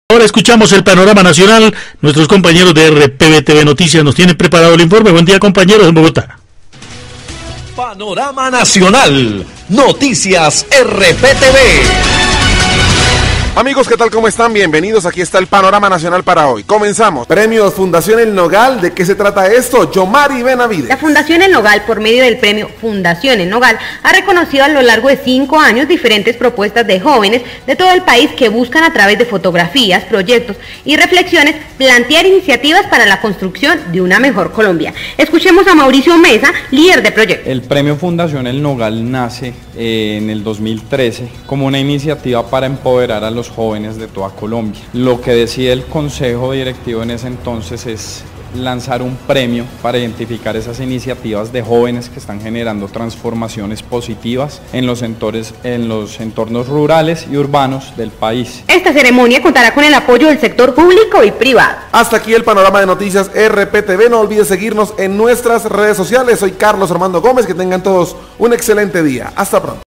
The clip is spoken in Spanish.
Ahora escuchamos el panorama nacional. Nuestros compañeros de RPV TV Noticias nos tienen preparado el informe. Buen día, compañeros en Bogotá. Panorama Nacional, Noticias RPTV. Amigos, ¿qué tal? ¿Cómo están? Bienvenidos. Aquí está el panorama nacional para hoy. Comenzamos. Premios Fundación El Nogal. ¿De qué se trata esto? Yomari Benavides. La Fundación El Nogal, por medio del premio Fundación El Nogal, ha reconocido a lo largo de 5 años diferentes propuestas de jóvenes de todo el país que buscan a través de fotografías, proyectos y reflexiones plantear iniciativas para la construcción de una mejor Colombia. Escuchemos a Mauricio Mesa, líder de proyecto. El premio Fundación El Nogal nace en el 2013 como una iniciativa para empoderar a los jóvenes de toda Colombia. Lo que decide el consejo directivo en ese entonces es lanzar un premio para identificar esas iniciativas de jóvenes que están generando transformaciones positivas en los entornos rurales y urbanos del país. Esta ceremonia contará con el apoyo del sector público y privado. Hasta aquí el panorama de noticias RPTV. No olvides seguirnos en nuestras redes sociales. Soy Carlos Armando Gómez. Que tengan todos un excelente día. Hasta pronto.